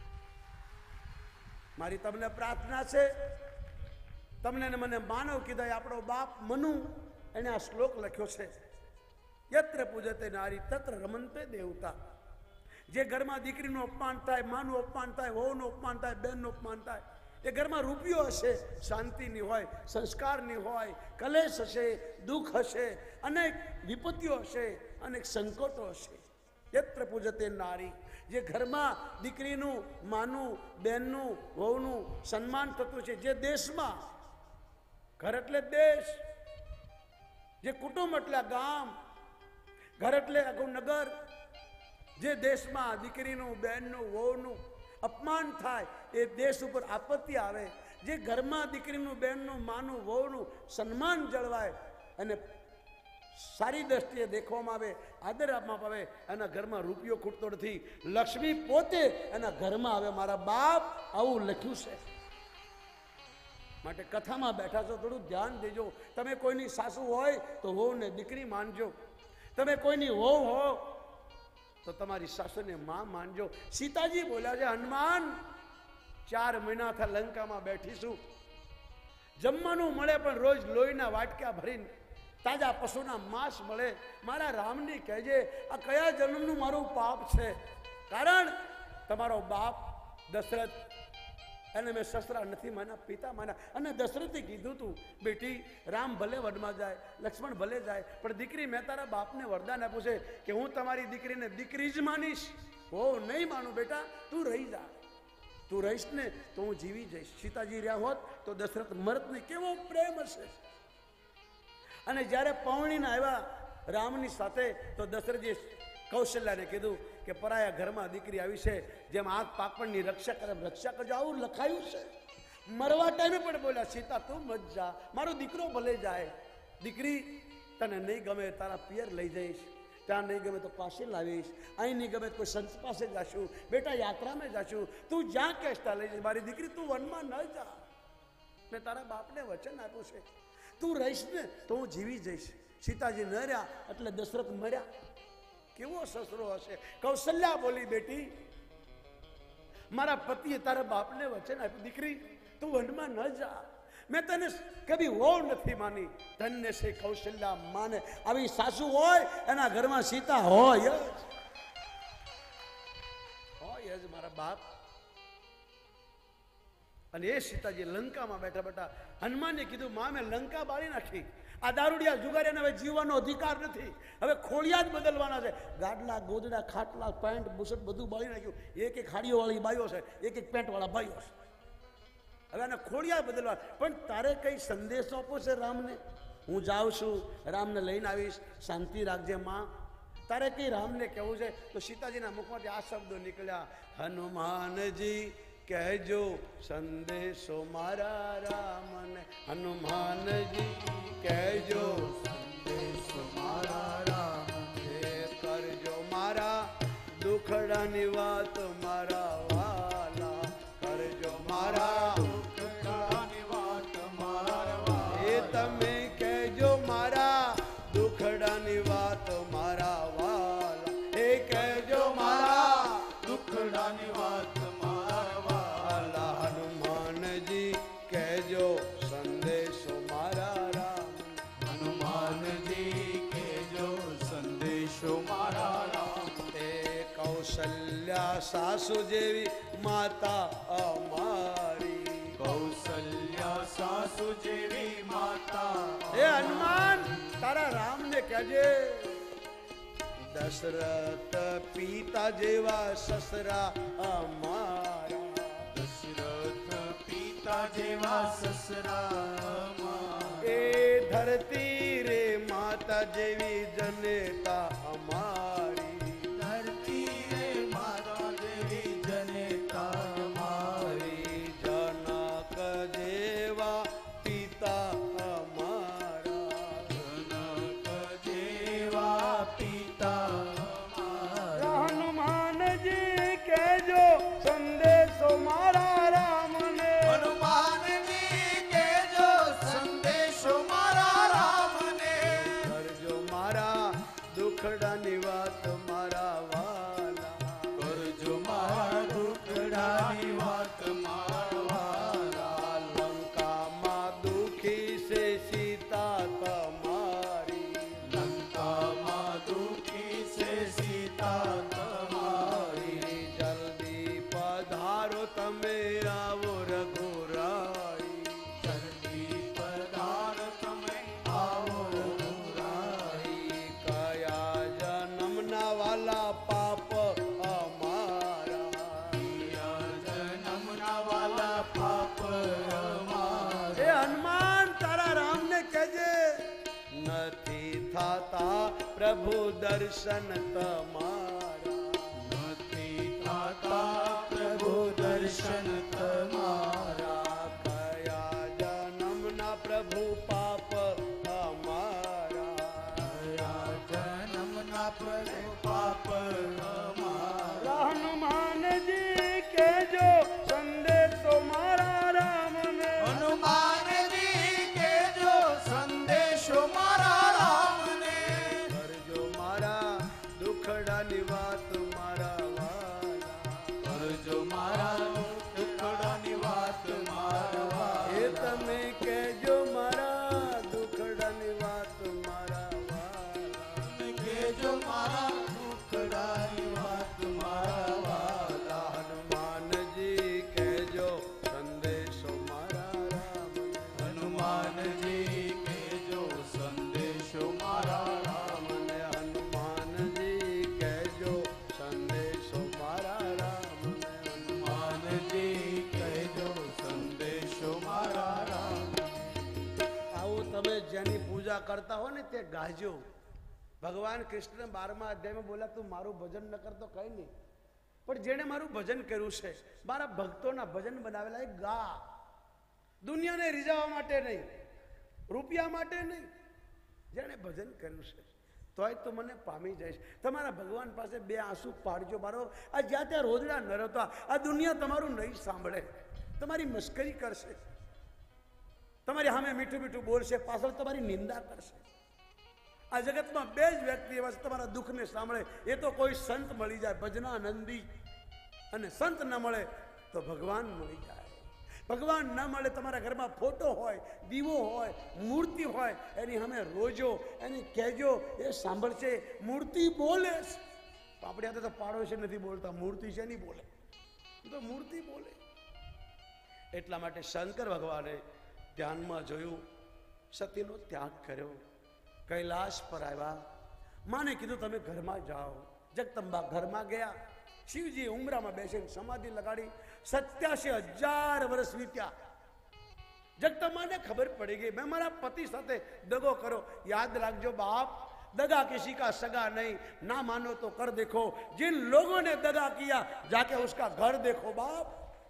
મારી તમને પ્રાર્થના છે, તમને ને મને માનવ કીધા આપણો બાપ મનુ એને આ શ્લોક લખ્યો છે. યત્ર પૂજતે નારી તત્ર રમંતે દેવતા. જે ઘરમાં દીકરીનું અપમાન થાય, માનું અપમાન થાય, વહુનું અપમાન થાય, બહેનનું અપમાન થાય, એ ઘરમાં રૂપિયો હશે, શાંતિની હોય, સંસ્કારની હોય, કલેશ હશે, દુઃખ હશે, અનેક વિપત્તિઓ હશે, અનેક સંકટો હશે. યત્ર પૂજતે નારી. જે ઘરમાં દીકરીનું, માનું, બહેનનું, વહુનું સન્માન થતું છે, જે દેશમાં, ઘર એટલે દેશ, જે કુટુંબ એટલે ગામ, ઘર એટલે આખું નગર, જે દેશમાં દીકરીનું, બહેનનું, વહુનું અપમાન થાય, એ દેશ ઉપર આપત્તિ આવે. જે ઘરમાં દીકરીનું, બહેનનું, માનું, વહુનું સન્માન જળવાય અને સારી દ્રષ્ટિએ દેખવામાં આવે, આદર આપવામાં આવે, એના ઘરમાં રૂપિયો ખૂટતો નથી. લક્ષ્મી પોતે એના ઘરમાં આવે. મારા બાપ આવું લખ્યું છે. માટે કથામાં બેઠા છો, થોડું ધ્યાન દેજો. તમે કોઈની સાસુ હોય તો વહુને દીકરી માનજો, તમે કોઈની વહુ હો તો તમારી સાસુને માં માનજો. સીતાજી બોલ્યા છે, હનુમાન 4 મહિના લંકામાં બેઠીશું, જમવાનું મળે પણ રોજ લોહીના વાટકા ભરીને તાજા પશુના માંસ મળે. મારા રામની કહેજે આ કયા જન્મનું મારું પાપ છે, કારણ તમારો બાપ દશરથ એને મેં સસરા નથી માન્યા, પિતા માન્યા. અને દશરથે કીધું તું, બેટી રામ ભલે વનમાં જાય, લક્ષ્મણ ભલે જાય, પણ દીકરી મેં તારા બાપને વરદાન આપ્યું છે કે હું તમારી દીકરીને દીકરી જ માનીશ, હો નહીં માનું. બેટા તું રહી જા, તું રહીશ ને તો હું જીવી જઈશ. સીતાજી રહ્યા હોત તો દશરથ મરત નહીં. કેવો પ્રેમ હશે. અને જ્યારે પૌણીને આવ્યા રામની સાથે તો દશરથજીએ કૌશલ્યાને કીધું કે પરાયા ઘરમાં દીકરી આવી છે, જેમ આંખ પાકણની રક્ષા કરે રક્ષા કરજો. આવું લખાયું છે. મરવા ટાઈમે પણ બોલ્યા, સીતા તું મત જા, મારો દીકરો ભલે જાય, દીકરી તને નહીં ગમે તારા પિયર લઈ જઈશ, ત્યાં નહીં ગમે તો પાસે લાવીશ, અહીં નહીં ગમે તો કોઈ સંત પાસે જાશું, બેટા યાત્રામાં જાશું, તું જ્યાં કહેતા લઈ જઈશ. મારી દીકરી તું વનમાં ન જા, મેં તારા બાપને વચન આપ્યું છે, તું રહીશ ને તો હું જીવી જઈશ. સીતાજી ન રહ્યા એટલે દશરથ મર્યા. કેવો સસરો હશે. કૌશલ્યા બોલી, બેટી મારા પતિએ તારા બાપને વચન આપ્યું, દીકરી તું વનમાં ન જા, મેં તને કદી વહુ નથી માની. ધન્ય છે કૌશલ્યા માને. આવી સાસુ હોય એના ઘરમાં સીતા હોય જ મારા બાપ. અને એ સીતાજી લંકામાં બેઠા બેઠા હનુમાનને કીધું, માં મેં લંકા બાળી નાખી, આ દારૂડિયા જુગારીને હવે જીવવાનો અધિકાર નથી, હવે ખોળિયા જ બદલવાના છે. ગાડલા, ગોદડા, ખાટલા, પેન્ટ, બુશર્ટ બધું બાળી નાખ્યું. એક હાડીઓવાળી બાઈઓ છે, એક પેન્ટવાળા ભાઈઓ છે. હવે આને ખોળિયા બદલવા. પણ તારે કઈ સંદેશો આપો છે રામને? હું જાઉં છું, રામને લઈને આવીશ, શાંતિ રાખજે માં. તારે કઈ રામને કહેવું છે? તો સીતાજીના મુખમાંથી આ શબ્દો નીકળ્યા, હનુમાનજી કહેજો સંદેશો મારા રામને, હનુમાનજી કહેજો સંદેશો મારા રામને, કરજો મારા દુખડાની વાત મારા વાલા, કરજો મારા દુખડાની વાત મારા વાલા. એ તમે કહેજો મારા દુખડાની વાત મારા વાલા, એ કહેજો મારા દુખડાની વાત મારા વાલા. હનુમાનજી કહેજો સંદેશો મારા રામ, હનુમાનજી કહેજો સંદેશો મારા રામ. એ કૌશલ્યા સાસુ જેવી માતા અમારી, કૌશલ્યા સાસુ જેવી માતા. એ હનુમાન તારા રામને કહેજે, દશરથ પિતા જેવા સસરા અમારા, દશરથ પિતા જેવા સસરા અમારા. એ ધરતી રે માતા જેવી જનેતા અમારી, ધરતી રે માતા જેવી જનેતા અમારી, જનક જેવા પિતા અમારા, જનક જેવા પિતા અમારા. હનુમાનજી કહેજો સંદેશો મારા રામને, હનુમાનજી કહેજો સંદેશો મારા રામને, કરજો મારા દુખડાની વાત મારા વાલા, કરજો મારા દુખડાની વાત મારા વાલા. લંકામાં દુખી છે સીતા તમારી, લંકામાં દુખી છે સીતા તમારી, જલ્દી પધારો તમે આવો રઘુરાઈ, જલ્દી પધારો તમે આવો રઘુરાઈ. કયા જન્મના વાલા પાપ અમારા, જન્મના વાલા પાપ અમારા. એ હનુમાન તારા રામને કહેજે નથી થાતા પ્રભુ દર્શન તમારા, નથી થાતા પ્રભુ દર્શન તમારા, કયા જન્મના પ્રભુ પાપ અમારા, જન્મના પ્રભુ પાપ અમારા. હનુમાનજી કહેજો સંદેશો મારા રામને, હનુમાનજી કહેજો સંદેશો મારા રામને, કરજો મારા દુખડાની વાત મારા વાલા, કરજો મારા દુખડાની વાત મારા વાલા. એ તમે કહેજો મારા દુખડાની વાત મારા વાલા, કહેજો મારા દુખડાની વાત મારા વાલા. હનુમાનજી કહેજો સંદેશો મારા રામને, હનુમાનજી કહેજો સંદેશો મારા રામને, હનુમાનજી કહેજો સંદેશો મારા રામને, હનુમાનજી કહેજો સંદેશો મારા રામને. આવું તમે જેની પૂજા કરતા હો ને તે ગાજો. ભગવાન કૃષ્ણ 12મા અધ્યાયમાં બોલ્યા તું મારું ભજન ન કરતો કઈ નહીં, પણ જેણે મારું ભજન કર્યું છે, મારા ભક્તોના ભજન બનાવેલા એ ગા. દુનિયાને રીઝવવા માટે નહીં, રૂપિયા માટે નહીં, જેણે ભજન કર્યું છે તોય તો મને પામી જઈશ. તમારા ભગવાન પાસે બે આંસુ પાડજો મારો. આ જ્યાં ત્યાં રોદડા ન રહેતા, આ દુનિયા તમારું નહીં સાંભળે, તમારી મસ્કરી કરશે, તમારી સામે મીઠું મીઠું બોલશે, પાછળ તમારી નિંદા કરશે. આ જગતમાં બે જ વ્યક્તિ એવા છે તમારા દુઃખને સાંભળે, એ તો કોઈ સંત મળી જાય ભજનાનંદી, અને સંત ન મળે તો ભગવાન મળી જાય. ભગવાન ન મળે, તમારા ઘરમાં ફોટો હોય, દીવો હોય, મૂર્તિ હોય, એની સામે રોજો, એની કહેજો, એ સાંભળશે. મૂર્તિ બોલે છે, આપણે આ તો પાડોશી નથી બોલતા, મૂર્તિ છે નહીં બોલે, તો મૂર્તિ બોલે. એટલા માટે શંકર ભગવાને ધ્યાનમાં જોયું, સતીનો ત્યાગ કર્યો, કૈલાશ પર આવ્યા. માને કીધું તમે ઘરમાં જાઓ. જગદંબા ઘરમાં ગયા. શિવજી ઉમરામાં બેસીને સમાધિ લગાડી. 87,000 વર્ષ વીત્યા. જગદંબાને ખબર પડી ગઈ મેં મારા પતિ સાથે દગો કરો. યાદ રાખજો બાપ, दगा किसी का सगा नहीं, ना मानो तो कर देखो, जिन लोगों ने दगा किया जाके उसका घर देखो बाप.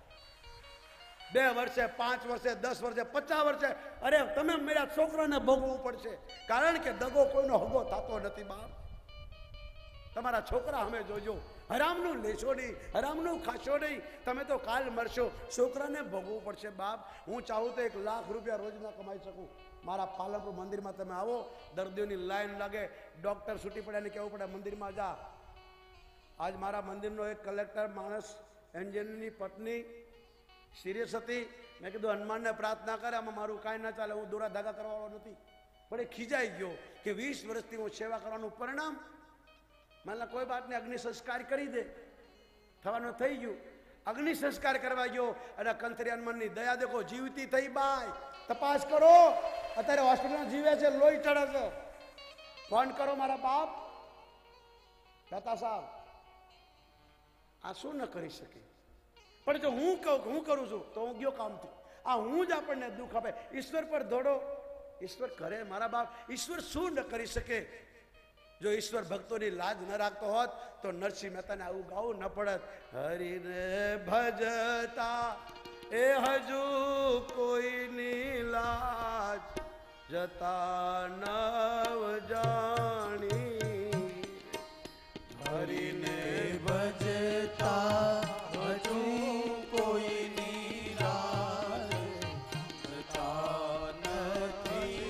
2 વર્ષે 5 વર્ષે 10 વર્ષે 50 વર્ષે અરે તમે મેરા છોકરાને ભોગવવું પડશે, કારણ કે દગો કોઈનો હગો થતો નથી બાપ. તમારા છોકરા અમે જોજો, હરામનું લેશો નહીં, હરામનું ખાશો નહીં, તમે તો કાલ મરશો, છોકરાને ભોગવવું પડશે બાપ. હું ચાહું તો 1 લાખ રૂપિયા રોજના કમાઈ શકું. મારા પાલનપુર મંદિરમાં તમે આવો, દર્દીઓની લાઈન લાગે, ડોક્ટર છૂટી પડે ને કહેવું પડે મંદિરમાં જા. આજ મારા મંદિરનો એક કલેક્ટર માણસ, એન્જિનિયરની પત્ની સિરિયસ હતી. મેં કીધું હનુમાનને પ્રાર્થના કરે, આમાં મારું કાંઈ ના ચાલે, હું દોરા ધાગા કરવાવાળો નથી. પણ એ ખીજાઈ ગયો કે 20 વર્ષથી હું સેવા કરવાનું પરિણામ, મને કોઈ વાત નહીં, અગ્નિ સંસ્કાર કરી દે, થવાનું થઈ ગયું. અગ્નિ સંસ્કાર કરવા ગયો અને કંથરી હનુમાનની દયા દેખો, જીવતી થઈ બાય. તપાસ કરો, અત્યારે હોસ્પિટલમાં જીવે છે, લોહી ચડે છે, ફોન કરો મારા બાપ. દાતા સાહેબ આ શું ન કરી શકે, પણ જો હું કરું છું તો હું ગયો કામથી. આ હું જ આપણને દુઃખ આપે. ઈશ્વર પર દોડો, ઈશ્વર કરે મારા બાપ, ઈશ્વર શું ન કરી શકે? જો ઈશ્વર ભક્તોની લાજ ન રાખતો હોત તો નરસિંહ મહેતાને આવું ગાવું ન પડત. હરિને ભજતા એ હજુ કોઈની લાજ જતા નવ જાણી. હરિને ભજતા હજુ કોઈની લાજ જતા નથી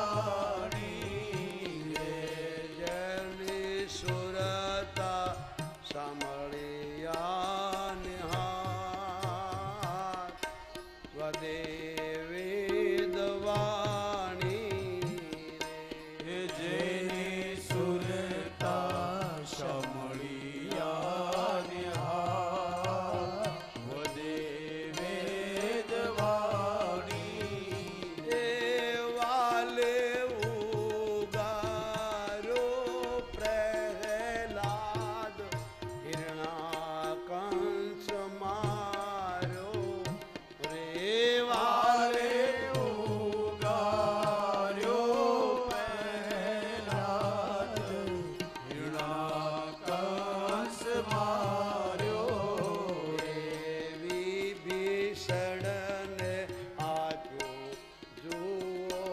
જાણી. જેની સુરતા સાંભળ્યા નિહાર વદે વેદવાણી. જેની સુરતા સમળિયા નિહાર વદે વેદવાણી. એ વાલે ઉગારો પ્રહલાદ હિરણા કંસ મારો રે વાલે વિભીષણને આપ્યો જુઓ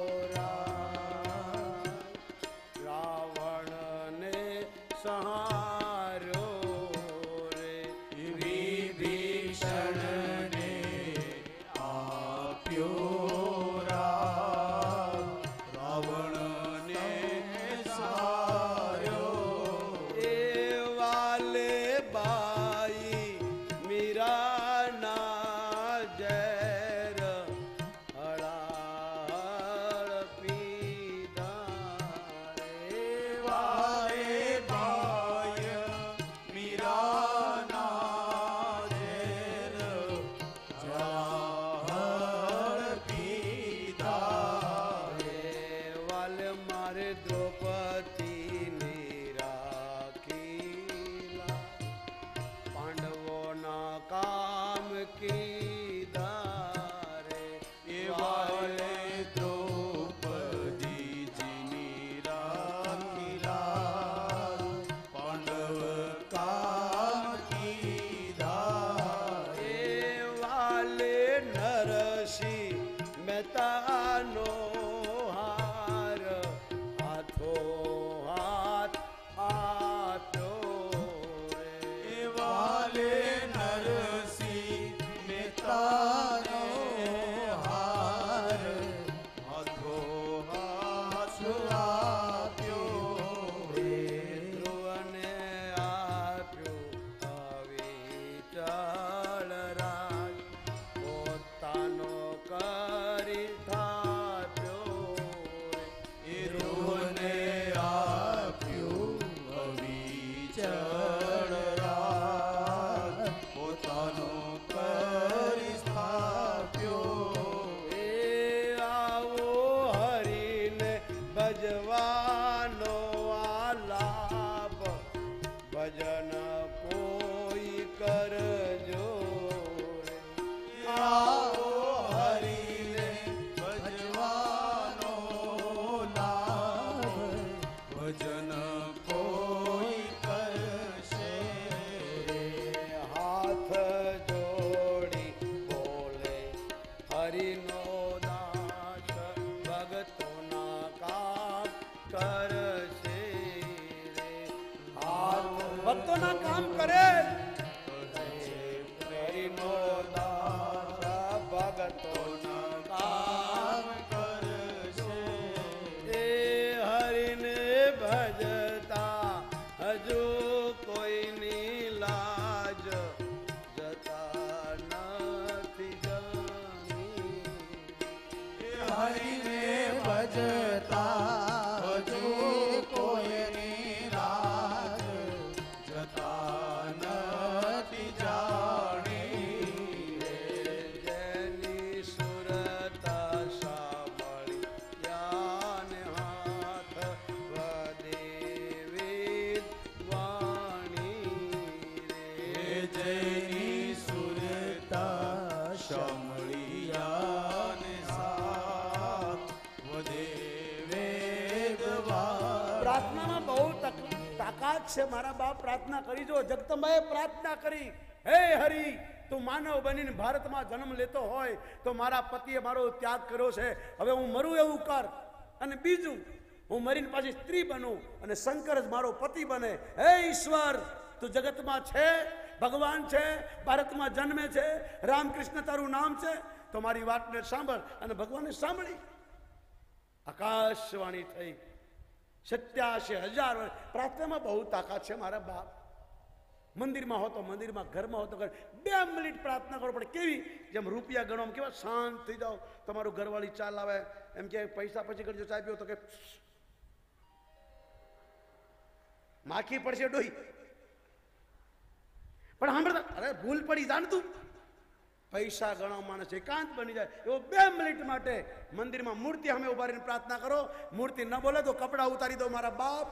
રાવણને સહાર્યો રે. વિભીષણને આપ્યો રાવણને સાર્યો. એ વાલે બાઈ મીરાના ઝેર હળાળ પીધા રે. વારે ભાય મીરાના ઝેર ઝાડ પીધા. વાલ મારે દ્રૌપદીની રાખીલા પાંડવોના કામ કીધા રે. એ વાલે દ્રૌપદીજીની રાખીલા પાંડવ કામ કીધા. એ વાલે નરસિંહ મહેતાનો હાર હાથો હાથ આપ્યો રે. એ વાલે નરસિંહ મહેતાનો હાર હાથો હાથ આપ્યો. ધ્રુવને આપ્યો અવિચળ રાજ પોતાનો કરી થાપ્યો રે. એ ધ્રુવને આપ્યું અવિચળ રાજ પોતાનો કરી સ્થાપ્યો. એ આવો હરીને ભજવાનો આ લાભ ભજન કોઈ કરજો રે. આવો હરિને ભજવાનો લાભ ભજન કોઈ કરશે રે. હાથ જોડી બોલે હરિનો દાસ ભગતોના કામ કરશે રે. ભક્તોના કામ કરે હરિનો દાસ ભગતોના કામ કરશે. એ હરિને ભજતા હજુ કોઈની લાજ જતા નથી જાણી. હરિને ભજતા હજુ કોઈની લાજ જતા પ્રાર્થનામાં બહુ તાકાત છે મારા બાપ. પ્રાર્થના કરી જો. જગદંબાએ પ્રાર્થના કરી, હે હરિ, તું માનવ બનીને ભારતમાં જન્મ લેતો હોય તો મારા પતિએ મારો ત્યાગ કર્યો છે, હવે હું મરું એવું કર. અને બીજું, હું મરીને પાછી સ્ત્રી બનું અને શંકર જ મારો પતિ બને. હે ઈશ્વર, તું જગતમાં છે, ભગવાન છે, ભારતમાં જન્મે છે, રામકૃષ્ણ તારું નામ છે, તો મારી વાતને સાંભળ. અને ભગવાને સાંભળી. આકાશવાણી થઈ. 87,000 વર્ષ પ્રાર્થનામાં બહુ તાકાત છે મારા બાપ. મંદિરમાં હો તો મંદિરમાં, ઘરમાં હો તો ઘર. 2 મિનિટ પ્રાર્થના કરો, પણ કેવી? જેમ રૂપિયા ગણો, આમ કેવા શાંત થઈ જાઓ. તમારું ઘરવાળી ચાલ આવે એમ કે પૈસા પછી કરજો, ચા પીઓ તો કે માખી પડશે ડોહી. પણ સાંભળતા, અરે ભૂલ પડી જાણતું, પૈસા ગણવા માણસ એકાંત બની જાય. એવો 2 મિનિટ માટે મંદિરમાં મૂર્તિ સામે ઉભા રહીને પ્રાર્થના કરો. મૂર્તિ ન બોલે તો કપડાં ઉતારી દો મારા બાપ.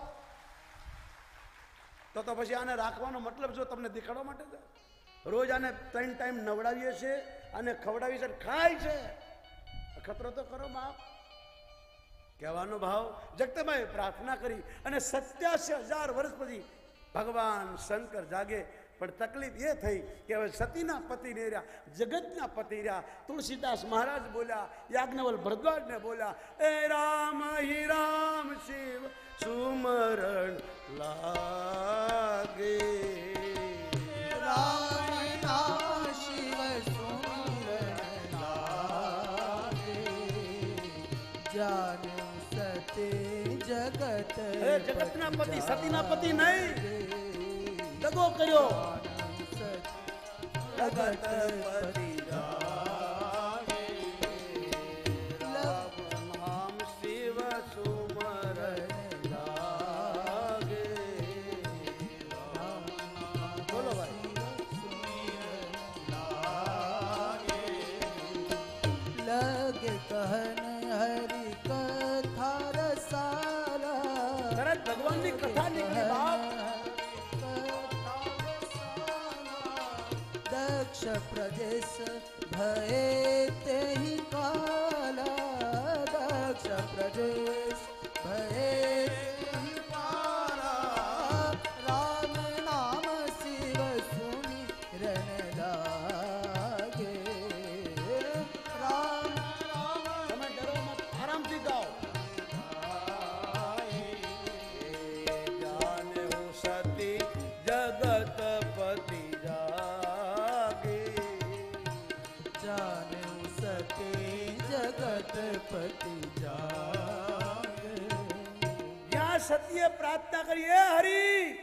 તો પછી આને રાખવાનો મતલબ જો તમને દેખાડવા માટે છે. રોજ આને 3 ટાઈમ નવડાવીએ છીએ, અને ખવડાવીએ છે, ખાય છે. ખતરો તો કરો બાપ. કહેવાનો ભાવ. જગદંબાએ પ્રાર્થના કરી અને 87,000 વર્ષ પછી ભગવાન શંકર જાગે. પણ તકલીફ એ થઈ કે હવે સતીના પતિ ને રહ્યા, જગતના પતિ રહ્યા. તુલસીદાસ મહારાજ બોલ્યા, યાજ્ઞવલ ભરદ્વાજને બોલ્યા, એ રામ હિ રામ શિવ સુમરણ લાગે. રામ નામ શિવ સુમિરન લાગે. જાન સતે જગત. જગતના પતિ, સતીના પતિ નહીં. દગો કર્યો. જગત પતિ રાગે. નામ શિવ સુમરણ લાગે. બોલો ભાઈ. લગે કહન હરિ કથા રસાલા. તરત ભગવાનની કથા નીકળી બાપ. દક્ષ પ્રદેશ ભયે તેહિ કાલા. દક્ષ પ્રદેશ ભયે તેહિ કાલા. રામ નામ શિવ સુમિરન લાગે. રામ તમે ડરો મત, આરામથી ગાઓ. જાને હું સતી જગતપતિ જાગે. જાને સતે જગતપતિ જાગે. જ્યાં સતીએ પ્રાર્થના કરી, એ હરિ,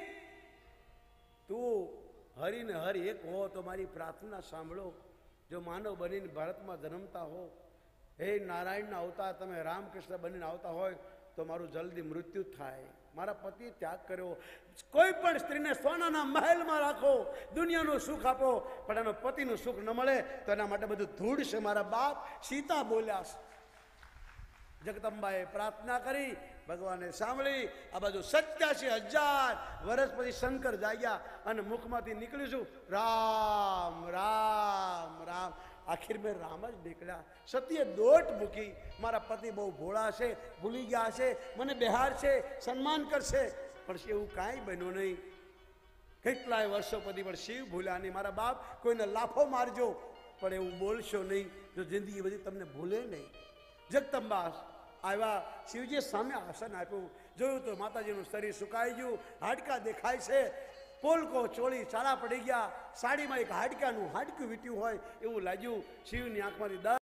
તું હરિ ને હરિ એક હો તો મારી પ્રાર્થના સાંભળો. જો માનવ બનીને ભારતમાં જન્મતા હો, હે નારાયણના અવતાર તમે રામકૃષ્ણ બનીને આવતા હોય તો મારું જલ્દી મૃત્યુ થાય. મારા પતિએ ત્યાગ કર્યો. કોઈ પણ સ્ત્રીને સોનાના મહેલમાં રાખો, દુનિયાનું સુખ આપો, પણ એનો પતિનું સુખ ન મળે તો એના માટે બધું ધૂળ છે મારા બાપ. સીતા બોલ્યા. જગદંબાએ પ્રાર્થના કરી, ભગવાને સાંભળી. આ બાજુ 87,000 વર્ષ પછી શંકર જાગ્યા અને મુખમાંથી નીકળ્યું છું રામ રામ રામ. આખિર મેં રામ જ નીકળ્યા. સતીએ દોટ મૂકી, મારા પતિ બહુ ભોળા છે, ભૂલી ગયા છે, મને બિહાર છે, સન્માન કરશે. પણ એવું કાંઈ બન્યું નહીં. કેટલાય વર્ષો પછી પણ શિવ ભૂલ્યા નહીં. મારા બાપ, કોઈને લાફો મારજો પણ એવું બોલશો નહીં, જો જિંદગી બધી તમને ભૂલે નહીં. જગદંબા આવ્યા, શિવજીએ સામે આસન આપ્યું. જોયું તો માતાજીનું શરીર સુકાઈ ગયું, હાડકા દેખાય છે. પોલકો ચોળી ચાળા પડી ગયા. સાડીમાં એક હાડકાનું હાડકું વીટ્યું હોય એવું લાગ્યું. શિવની આંખમાંથી